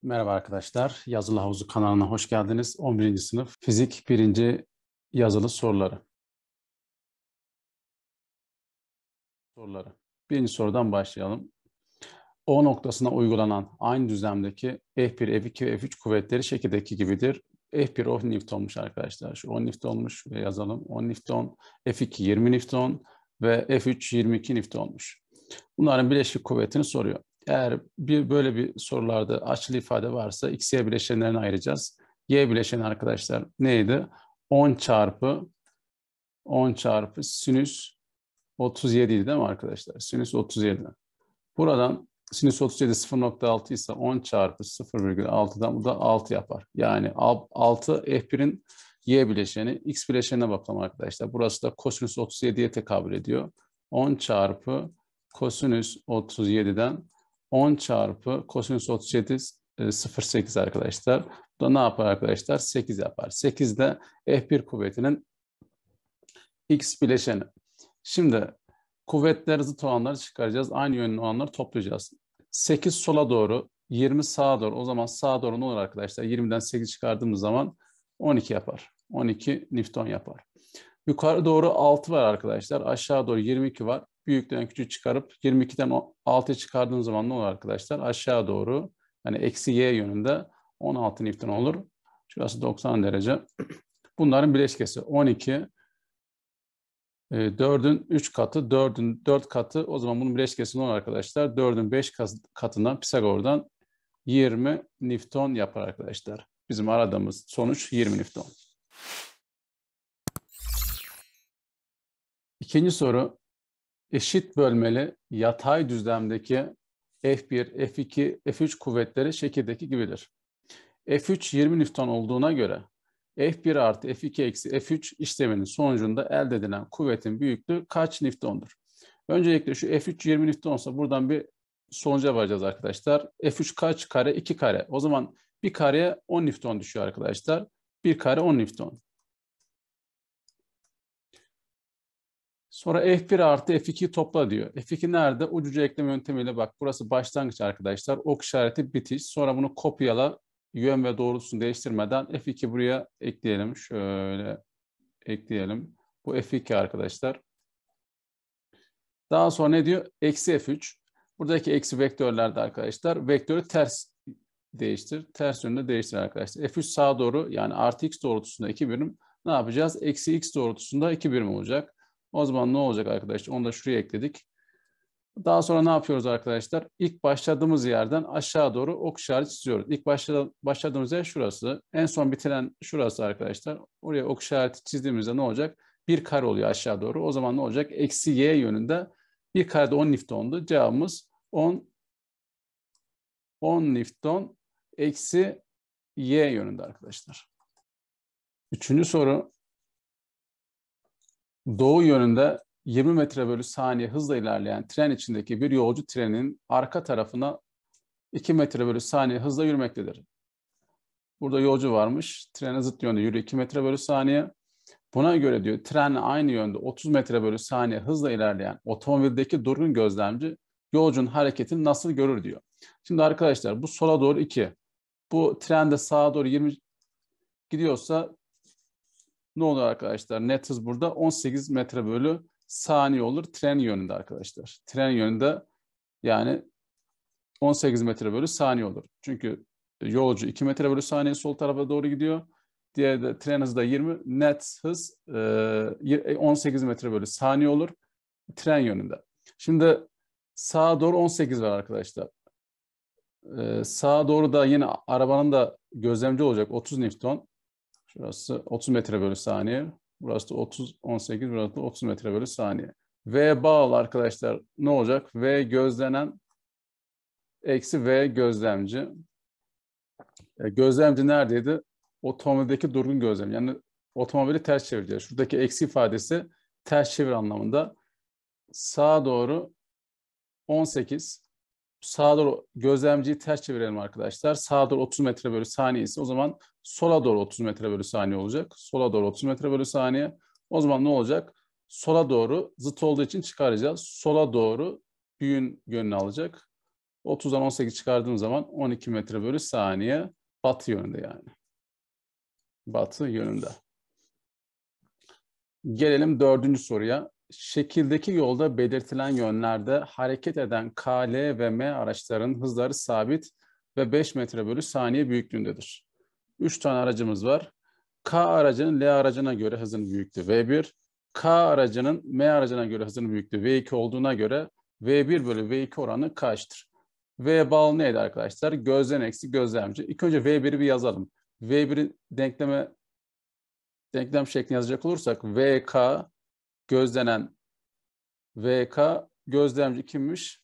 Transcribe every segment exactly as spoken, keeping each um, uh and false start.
Merhaba arkadaşlar. Yazılı Havuzu kanalına hoş geldiniz. on birinci sınıf fizik birinci yazılı soruları. Soruları. Birinci sorudan başlayalım. O noktasına uygulanan aynı düzlemdeki F bir, F iki ve F üç kuvvetleri şekildeki gibidir. F bir on Newton'muş arkadaşlar. Şu on Newton'muş ve yazalım. on Newton, F iki yirmi Newton ve F üç yirmi iki Newton'muş. Bunların bileşik kuvvetini soruyor. Eğer bir böyle bir sorularda açılı ifade varsa X, Y bileşenlerini ayıracağız. Y bileşeni arkadaşlar neydi? on çarpı on çarpı sinüs otuz yedi idi değil mi arkadaşlar? Sinüs otuz yedi. Buradan sinüs otuz yedi sıfır nokta altı ise on çarpı sıfır virgül altıdan bu da altı yapar. Yani altı F birin Y bileşeni, X bileşenine bakalım arkadaşlar. Burası da kosinüs otuz yediye tekabül ediyor. on çarpı kosinüs otuz yediden on çarpı kosinüs otuz yedi sıfır virgül sekiz arkadaşlar. Bu da ne yapar arkadaşlar? sekiz yapar. sekiz de F bir kuvvetinin X bileşeni. Şimdi kuvvetler zıt olanları çıkaracağız. Aynı yönlü olanları toplayacağız. sekiz sola doğru, yirmi sağa doğru. O zaman sağa doğru ne olur arkadaşlar? yirmiden sekiz çıkardığımız zaman on iki yapar. on iki Newton yapar. Yukarı doğru altı var arkadaşlar. Aşağı doğru yirmi iki var. Büyükten küçük çıkarıp yirmi ikiden altıya çıkardığım zaman ne olur arkadaşlar? Aşağı doğru yani eksi y yönünde on altı Newton olur. Şurası doksan derece. Bunların bileşkesi on iki. dördün üç katı, dördün dört katı. O zaman bunun bileşkesi ne olur arkadaşlar? dördün beş katından Pisagor'dan yirmi Newton yapar arkadaşlar. Bizim aradığımız sonuç yirmi Newton. İkinci soru. Eşit bölmeli yatay düzlemdeki F bir, F iki, F üç kuvvetleri şekildeki gibidir. F üç yirmi Newton olduğuna göre F bir artı F iki eksi F üç işleminin sonucunda elde edilen kuvvetin büyüklüğü kaç Newton'dur? Öncelikle şu F üç yirmi Newton'sa buradan bir sonuca varacağız arkadaşlar. F üç kaç kare? iki kare. O zaman bir kareye on Newton düşüyor arkadaşlar. bir kare on Newton. Sonra F bir artı F iki'yi topla diyor. F iki nerede? Ucuca ekleme yöntemiyle bak. Burası başlangıç arkadaşlar. Ok işareti bitiş. Sonra bunu kopyala. Yön ve doğrultusunu değiştirmeden F iki buraya ekleyelim. Şöyle ekleyelim. Bu F iki arkadaşlar. Daha sonra ne diyor? Eksi F üç. Buradaki eksi vektörlerde arkadaşlar vektörü ters değiştir. Ters yönde değiştir arkadaşlar. F üç sağa doğru yani artı x doğrultusunda iki birim. Ne yapacağız? Eksi x doğrultusunda iki birim olacak. O zaman ne olacak arkadaşlar? Onu da şuraya ekledik. Daha sonra ne yapıyoruz arkadaşlar? İlk başladığımız yerden aşağı doğru ok işareti çiziyoruz. İlk başladığımız yer şurası. En son bitiren şurası arkadaşlar. Oraya ok işareti çizdiğimizde ne olacak? Bir kare oluyor aşağı doğru. O zaman ne olacak? Eksi y yönünde bir karede on Newton'du. Cevabımız on, on Newton eksi y yönünde arkadaşlar. Üçüncü soru. Doğu yönünde yirmi metre bölü saniye hızla ilerleyen tren içindeki bir yolcu trenin arka tarafına iki metre bölü saniye hızla yürümektedir. Burada yolcu varmış. Trene zıt yönde yürü iki metre bölü saniye. Buna göre diyor trenle aynı yönde otuz metre bölü saniye hızla ilerleyen otomobildeki durgun gözlemci yolcunun hareketini nasıl görür diyor. Şimdi arkadaşlar bu sola doğru iki. Bu trende sağa doğru yirmi gidiyorsa ne olur arkadaşlar? Net hız burada on sekiz metre bölü saniye olur. Tren yönünde arkadaşlar. Tren yönünde yani on sekiz metre bölü saniye olur. Çünkü yolcu iki metre bölü saniye sol tarafa doğru gidiyor. Diğer de tren hızı da yirmi. Net hız on sekiz metre bölü saniye olur. Tren yönünde. Şimdi sağa doğru on sekiz var arkadaşlar. Ee, sağa doğru da yine arabanın da gözlemci olacak otuz Newton. Şurası otuz metre bölü saniye. Burası da otuz, on sekiz, burası da otuz metre bölü saniye. V bağlı arkadaşlar ne olacak? V gözlenen eksi V gözlemci. E, gözlemci neredeydi? Otomobildeki durgun gözlem. Yani otomobili ters çevireceğiz. Şuradaki eksi ifadesi ters çevir anlamında. Sağa doğru on sekiz. Sağa doğru gözlemciyi ters çevirelim arkadaşlar. Sağa doğru otuz metre bölü saniye ise o zaman sola doğru otuz metre bölü saniye olacak. Sola doğru otuz metre bölü saniye. O zaman ne olacak? Sola doğru zıt olduğu için çıkaracağız. Sola doğru büyüğün yönünü alacak. otuzdan on sekiz çıkardığım zaman on iki metre bölü saniye batı yönünde yani. Batı yönünde. Gelelim dördüncü soruya. Şekildeki yolda belirtilen yönlerde hareket eden K, L ve M araçların hızları sabit ve beş metre bölü saniye büyüklüğündedir. üç tane aracımız var. K aracının L aracına göre hızının büyüklüğü V bir, K aracının M aracına göre hızının büyüklüğü V iki olduğuna göre V bir bölü V iki oranı kaçtır? V bağlı neydi arkadaşlar? Gözden eksi gözlemci. İlk önce V bir'i bir yazalım. V bir'i denkleme denklem şeklinde yazacak olursak V K gözlenen V K gözlemci kimmiş?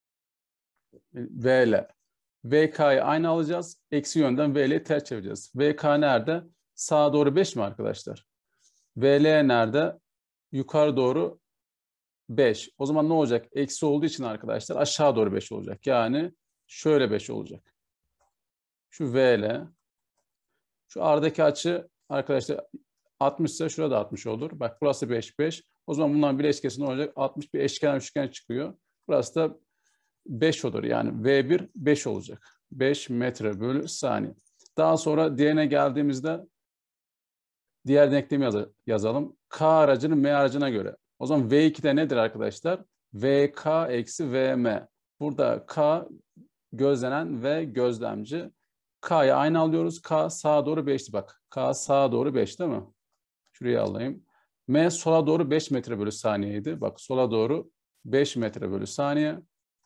V L. V K'yı aynı alacağız. Eksi yönden V L'yi ters çevireceğiz. V K nerede? Sağa doğru beş mi arkadaşlar? V L nerede? Yukarı doğru beş. O zaman ne olacak? Eksi olduğu için arkadaşlar aşağı doğru beş olacak. Yani şöyle beş olacak. Şu V L. Şu aradaki açı arkadaşlar altmış ise şurada altmış olur. Bak burası beş, beş. O zaman bunların bir eşkesi ne olacak? altmış bir eşkenar üçgen çıkıyor. Burası da beş olur. Yani V bir beş olacak. beş metre bölü saniye. Daha sonra diğerine geldiğimizde diğer denklemi yaz yazalım. K aracının M aracına göre. O zaman V iki de nedir arkadaşlar? V K eksi V M. Burada K gözlenen ve gözlemci. K'yı aynı alıyoruz. K sağa doğru beşti bak. K sağa doğru beş değil mi? Şuraya alayım. M sola doğru beş metre bölü saniyeydi. Bak sola doğru beş metre bölü saniye.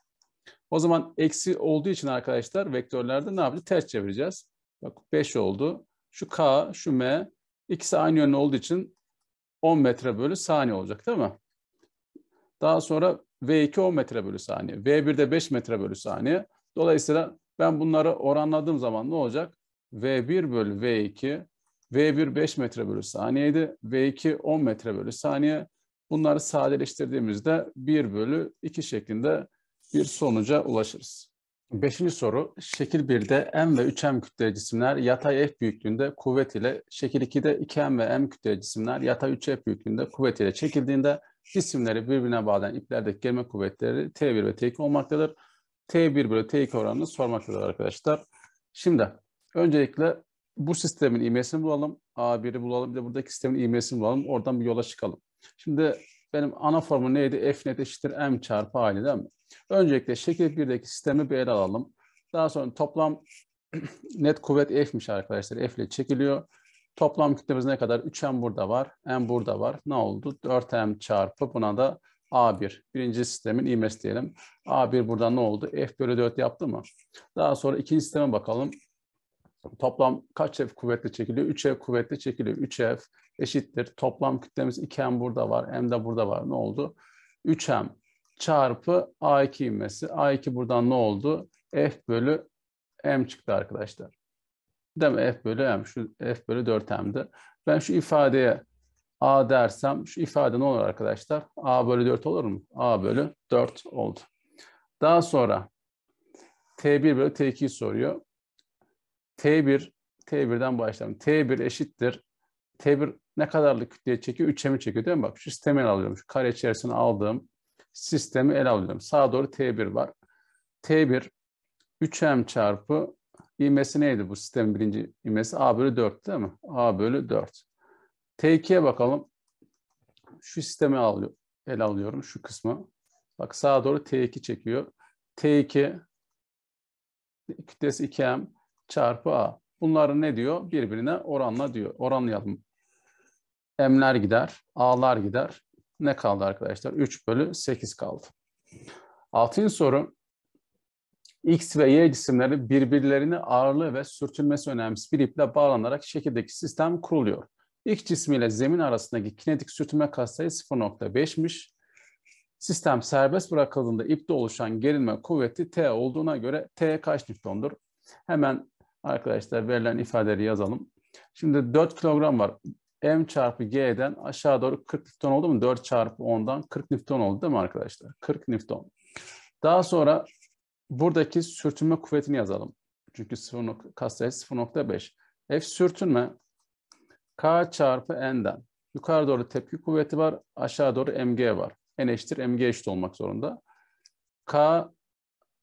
O zaman eksi olduğu için arkadaşlar vektörlerde ne yapacağız? Ters çevireceğiz. Bak beş oldu. Şu K, şu M ikisi aynı yönlü olduğu için on metre bölü saniye olacak değil mi? Daha sonra V iki on metre bölü saniye. V bir de beş metre bölü saniye. Dolayısıyla ben bunları oranladığım zaman ne olacak? V bir bölü V iki. V bir beş metre bölü saniyeydi. V iki on metre bölü saniye. Bunları sadeleştirdiğimizde bir bölü iki şeklinde bir sonuca ulaşırız. Beşinci soru. Şekil birde M ve üç M kütleli cisimler yatay F büyüklüğünde kuvvet ile, şekil ikide iki M ve M kütleli cisimler yatay üç F büyüklüğünde kuvvet ile çekildiğinde cisimleri birbirine bağlayan iplerdeki gerilme kuvvetleri T bir ve T iki olmaktadır. T bir bölü T iki oranını sormaktadır arkadaşlar. Şimdi öncelikle bu sistemin ivmesini bulalım. A bir'i bulalım. Bir de buradaki sistemin ivmesini bulalım. Oradan bir yola çıkalım. Şimdi benim ana formum neydi? F net eşittir M çarpı A'ydı değil mi? Öncelikle şekil birdeki sistemi bir ele alalım. Daha sonra toplam net kuvvet F'miş arkadaşlar. F ile çekiliyor. Toplam kütlemiz ne kadar? üç M burada var. M burada var. Ne oldu? dört M çarpı buna da A bir. Birinci sistemin ivmesi diyelim. A bir buradan ne oldu? F bölü dört yaptı mı? Daha sonra ikinci sisteme bakalım. Toplam kaç F kuvvetle çekiliyor? üç F kuvvetle çekiliyor. üç F eşittir. Toplam kütlemiz iki M burada var. M de burada var. Ne oldu? üç M çarpı A iki ivmesi. A iki buradan ne oldu? F bölü M çıktı arkadaşlar. Değil mi? F bölü M. Şu F bölü dört M'di. Ben şu ifadeye A dersem şu ifade ne olur arkadaşlar? A bölü dört olur mu? A bölü dört oldu. Daha sonra T bir bölü T iki'yi soruyor. T bir, T bir'den başlayalım. T bir eşittir. T bir ne kadarlık kütleye çekiyor? üç M'i çekiyor değil mi? Bak şu sistemi ele alıyorum. Şu kare içerisine aldığım sistemi ele alıyorum. Sağa doğru T bir var. T bir üç M çarpı ivmesi neydi bu sistemin birinci ivmesi? A bölü dört değil mi? A bölü dört. T iki'ye bakalım. Şu sistemi alıyor, ele alıyorum. Şu kısmı. Bak sağa doğru T iki çekiyor. T iki kütlesi iki M çarpı A. Bunları ne diyor? Birbirine oranla diyor. Oranlayalım. M'ler gider, A'lar gider. Ne kaldı arkadaşlar? üç bölü sekiz kaldı. Altıncı soru. X ve Y cisimleri birbirlerine ağırlığı ve sürtünmesi önemsiz bir iple bağlanarak şekildeki sistem kuruluyor. X cismiyle zemin arasındaki kinetik sürtünme katsayı sıfır nokta beş'miş. Sistem serbest bırakıldığında ipte oluşan gerilme kuvveti T olduğuna göre T kaç Newton'dur? Hemen arkadaşlar verilen ifadeleri yazalım. Şimdi dört kilogram var. M çarpı G'den aşağı doğru kırk Newton oldu mu? dört çarpı on'dan kırk Newton oldu değil mi arkadaşlar? kırk Newton. Daha sonra buradaki sürtünme kuvvetini yazalım. Çünkü katsayı sıfır nokta beş. F sürtünme K çarpı N'den. Yukarı doğru tepki kuvveti var. Aşağı doğru M G var. N eşittir M G eşit olmak zorunda. K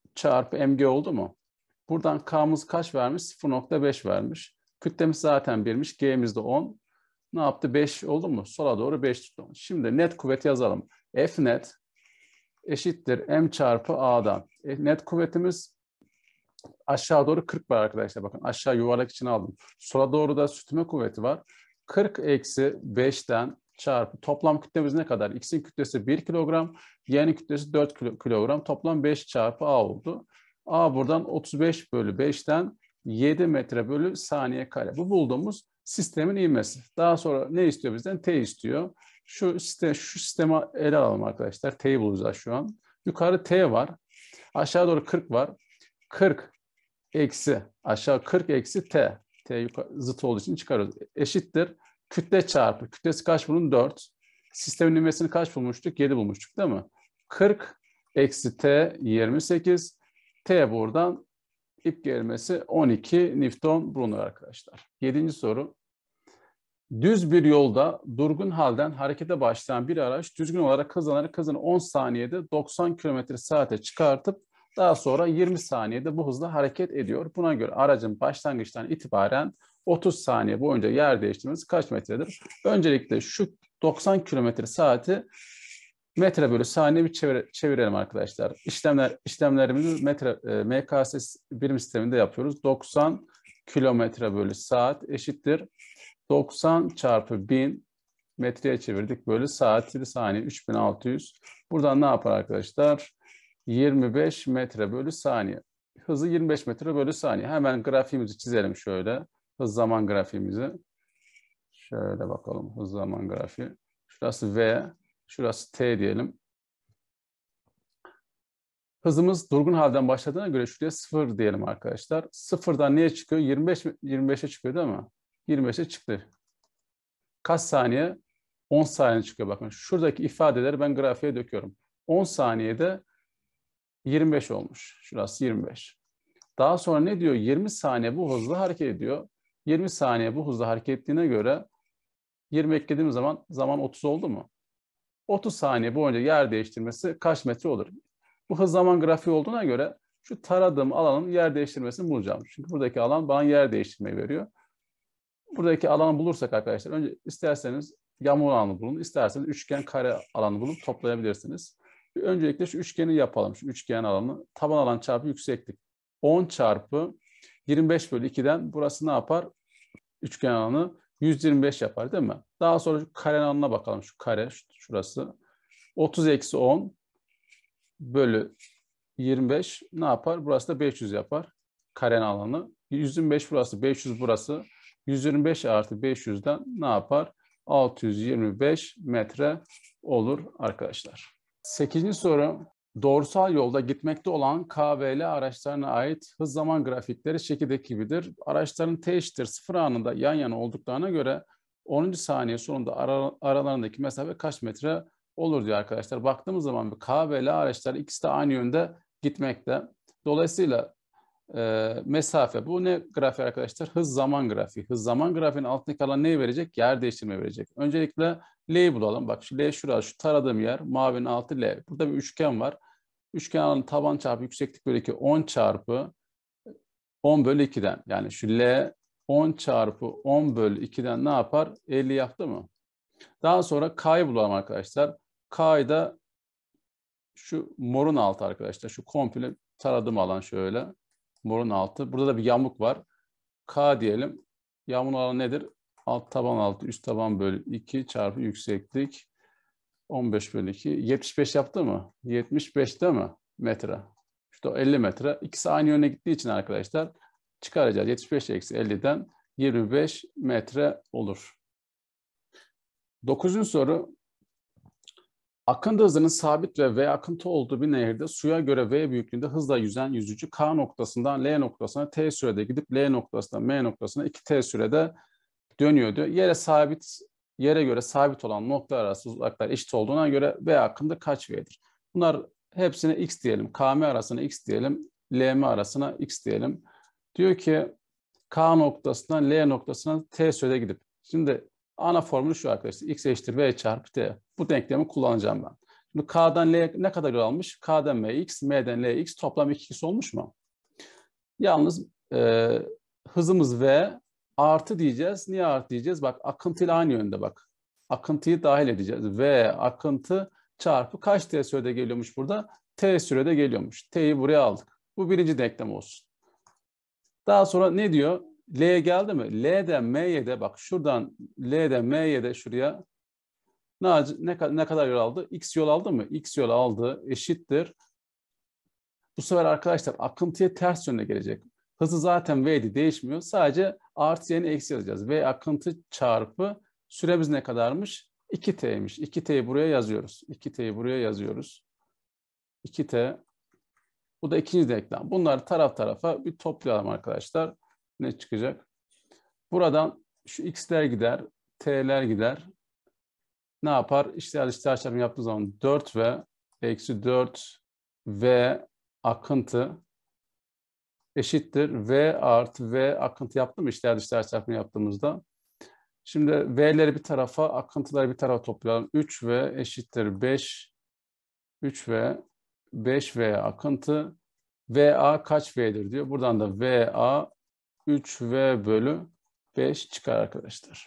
çarpı mg oldu mu? Buradan K'mız kaç vermiş? sıfır nokta beş vermiş. Kütlemiz zaten birmiş. G'miz de on. Ne yaptı? beş oldu mu? Sola doğru beş tuttu. Şimdi net kuvvet yazalım. F net eşittir M çarpı A'dan. E, net kuvvetimiz aşağı doğru kırk var arkadaşlar. Bakın aşağı yuvarlak için aldım. Sola doğru da sürtünme kuvveti var. kırk eksi beşten çarpı toplam kütlemiz ne kadar? X'in kütlesi bir kilogram, Y'nin kütlesi dört kilogram. Toplam beş çarpı A oldu. A buradan otuz beş bölü beşten yedi metre bölü saniye kare. Bu bulduğumuz sistemin ivmesi. Daha sonra ne istiyor bizden? T istiyor. Şu sistem, şu sistemi ele alalım arkadaşlar. T'yi bulacağız şu an. Yukarı T var. Aşağı doğru kırk var. kırk eksi aşağı kırk eksi T. T yukarı, zıt olduğu için çıkarıyoruz. Eşittir. Kütle çarpı. Kütlesi kaç bunun? dört. Sistemin ivmesini kaç bulmuştuk? yedi bulmuştuk değil mi? kırk eksi T yirmi sekiz. T buradan ip gerilmesi on iki Newton bulunur arkadaşlar. Yedinci soru. Düz bir yolda durgun halden harekete başlayan bir araç düzgün olarak hızlanarak hızını on saniyede doksan kilometre saate çıkartıp daha sonra yirmi saniyede bu hızla hareket ediyor. Buna göre aracın başlangıçtan itibaren otuz saniye boyunca yer değiştirmesi kaç metredir? Öncelikle şu doksan kilometre saati metre bölü saniye bir çevir, çevirelim arkadaşlar. İşlemler işlemlerimizi metre e, M K S birim sisteminde yapıyoruz. doksan kilometre bölü saat eşittir. doksan çarpı bin metreye çevirdik. Bölü saat bir saniye üç bin altı yüz. Buradan ne yapar arkadaşlar? yirmi beş metre bölü saniye. Hızı yirmi beş metre bölü saniye. Hemen grafiğimizi çizelim şöyle. Hız zaman grafiğimizi. Şöyle bakalım hız zaman grafiği. Şurası V, şurası T diyelim. Hızımız durgun halden başladığına göre şuraya sıfır diyelim arkadaşlar. Sıfırdan neye çıkıyor? yirmi beş, yirmi beşe çıkıyor değil mi? yirmi beşe çıktı. Kaç saniye? on saniye çıkıyor bakın. Şuradaki ifadeleri ben grafiğe döküyorum. on saniyede yirmi beş olmuş. Şurası yirmi beş. Daha sonra ne diyor? yirmi saniye bu hızla hareket ediyor. yirmi saniye bu hızla hareket ettiğine göre yirmi eklediğimiz zaman zaman otuz oldu mu? otuz saniye boyunca yer değiştirmesi kaç metre olur? Bu hız zaman grafiği olduğuna göre şu taradığım alanın yer değiştirmesini bulacağım. Çünkü buradaki alan bana yer değiştirmeyi veriyor. Buradaki alanı bulursak arkadaşlar önce isterseniz yamuk alanı bulun, isterseniz üçgen kare alanı bulup toplayabilirsiniz. Öncelikle şu üçgeni yapalım. Şu üçgen alanı taban alan çarpı yükseklik. on çarpı yirmi beş bölü iki'den burası ne yapar? Üçgen alanı yüz yirmi beş yapar değil mi? Daha sonra şu kare alanına bakalım. Şu kare şurası. otuz eksi on bölü yirmi beş ne yapar? Burası da beş yüz yapar. Kare alanı. yüz yirmi beş burası, beş yüz burası. yüz yirmi beş artı beş yüz'den ne yapar? altı yüz yirmi beş metre olur arkadaşlar. sekizinci soru. Doğrusal yolda gitmekte olan K ve L araçlarına ait hız zaman grafikleri şekildeki gibidir. Araçların T eşittir sıfır anında yan yana olduklarına göre onuncu saniye sonunda ara, aralarındaki mesafe kaç metre olur diyor arkadaşlar. Baktığımız zaman K ve L araçları ikisi de aynı yönde gitmekte. Dolayısıyla e, mesafe bu ne grafiği arkadaşlar? Hız zaman grafiği. Hız zaman grafiğinin altındaki alan neyi verecek? Yer değiştirme verecek. Öncelikle L'yi bulalım. Bak şu L şurası, şu taradığım yer mavinin altı L. Burada bir üçgen var. Üçgen alanı taban çarpı yükseklik bölü iki on çarpı on bölü iki'den. Yani şu L on çarpı on bölü iki'den ne yapar? elli yaptı mı? Daha sonra K'yı bulalım arkadaşlar. K'yı da şu morun altı arkadaşlar. Şu komple taradığım alan şöyle. Morun altı. Burada da bir yamuk var. K diyelim. Yamuğun alanı nedir? Alt taban altı, üst taban bölü iki çarpı yükseklik on beş bölü iki. yetmiş beş yaptı mı? yetmiş beş değil mi? Metre. İşte elli metre. İkisi aynı yöne gittiği için arkadaşlar çıkaracağız. yetmiş beş eksi elli'den yirmi beş metre olur. Dokuzuncu soru. Akıntı hızının sabit ve V akıntı olduğu bir nehirde suya göre V büyüklüğünde hızla yüzen yüzücü K noktasından L noktasına T sürede gidip L noktasından M noktasına iki T sürede dönüyordu. Yere sabit, yere göre sabit olan noktalar arası uzaklıklar eşit olduğuna göre V akımda kaç V'dir? Bunlar hepsine X diyelim. K M arasına X diyelim. L M arasına X diyelim. Diyor ki K noktasından L noktasına T sürede gidip. Şimdi ana formülü şu arkadaşlar. X eşittir V çarpı T. Bu denklemi kullanacağım ben. Şimdi K'dan L ne kadar yol almış? K'dan M x, M'den L x toplam iki x olmuş mu? Yalnız e, hızımız V artı diyeceğiz. Niye artı diyeceğiz? Bak akıntıyla aynı yönde bak. Akıntıyı dahil edeceğiz. V akıntı çarpı kaç t sürede geliyormuş burada? T sürede geliyormuş. T'yi buraya aldık. Bu birinci denklem olsun. Daha sonra ne diyor? L geldi mi? L'den M'ye de bak şuradan L'den M'ye de şuraya ne, ne, ne kadar yol aldı? X yol aldı mı? X yol aldı eşittir. Bu sefer arkadaşlar akıntıya ters yönde gelecek. Hızı zaten V'di değişmiyor. Sadece artı yerine eksi yazacağız. V akıntı çarpı süremiz ne kadarmış? iki t'ymiş. iki t'yi buraya yazıyoruz. iki t'yi buraya yazıyoruz. iki t. Bu da ikinci denklem. Bunları taraf tarafa bir toplayalım arkadaşlar. Ne çıkacak? Buradan şu x'ler gider, t'ler gider. Ne yapar? İşler dışlar çarpımı yaptığı zaman dört v eksi dört v akıntı eşittir. V artı V akıntı yaptım mı işler dışlar çarpımı yaptığımızda? Şimdi V'leri bir tarafa, akıntıları bir tarafa toplayalım. üç v eşittir beş. üç v, beş v akıntı. V A kaç V'dir diyor. Buradan da V A üç v bölü beş çıkar arkadaşlar.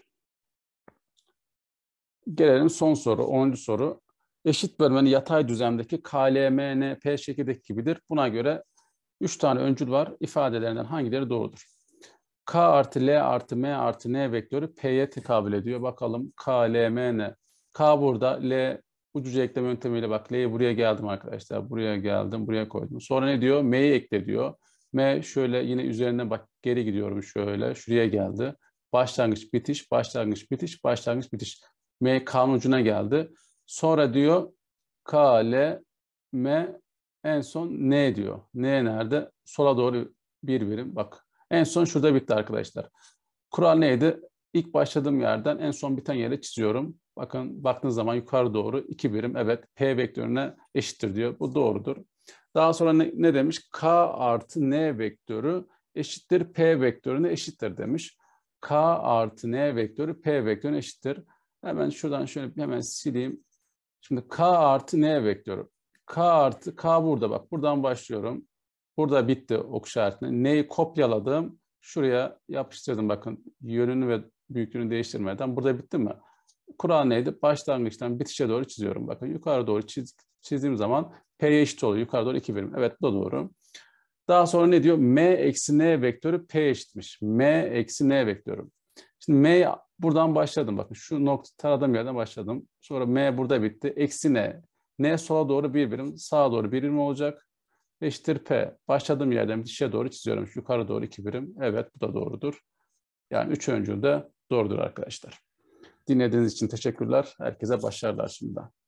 Gelelim son soru, onuncu soru. Eşit bölmenin yatay düzlemdeki K L M N P şekildeki gibidir. Buna göre üç tane öncül var. İfadelerinden hangileri doğrudur? K artı L artı M artı N vektörü P'ye tekabül ediyor. Bakalım K, L, M, N. K burada, L ucuca ekleme yöntemiyle bak L'ye buraya geldim arkadaşlar. Buraya geldim, buraya koydum. Sonra ne diyor? M'yi ekle diyor. M şöyle yine üzerinden bak geri gidiyorum şöyle. Şuraya geldi. Başlangıç, bitiş, başlangıç, bitiş, başlangıç, bitiş. M K'nın ucuna geldi. Sonra diyor K, L, M en son N diyor. N nerede? Sola doğru bir birim. Bak en son şurada bitti arkadaşlar. Kural neydi? İlk başladığım yerden en son biten yere çiziyorum. Bakın baktığınız zaman yukarı doğru iki birim. Evet P vektörüne eşittir diyor. Bu doğrudur. Daha sonra ne, ne demiş? K artı N vektörü eşittir P vektörüne eşittir demiş. K artı N vektörü P vektörüne eşittir. Hemen şuradan şöyle hemen sileyim. Şimdi K artı N vektörü. K artı K burada bak. Buradan başlıyorum. Burada bitti ok işaretine. N'yi kopyaladım. Şuraya yapıştırdım bakın. Yönünü ve büyüklüğünü değiştirmeden. Burada bitti mi? Kural neydi? Başlangıçtan bitişe doğru çiziyorum. Bakın yukarı doğru çiz, çizdiğim zaman P'ye eşit oluyor. Yukarı doğru iki birim. Evet bu da doğru. Daha sonra ne diyor? M eksi N vektörü P eşitmiş. M eksi N vektörü. Şimdi M buradan başladım. Bakın şu nokta taradığım yerden başladım. Sonra M burada bitti. Eksi N. N sola doğru bir birim. Sağa doğru bir birim olacak. Eşittir P. Başladığım yerden bitişe doğru çiziyorum. Yukarı doğru iki birim. Evet bu da doğrudur. Yani üç öncül de doğrudur arkadaşlar. Dinlediğiniz için teşekkürler. Herkese başarılar şimdiden.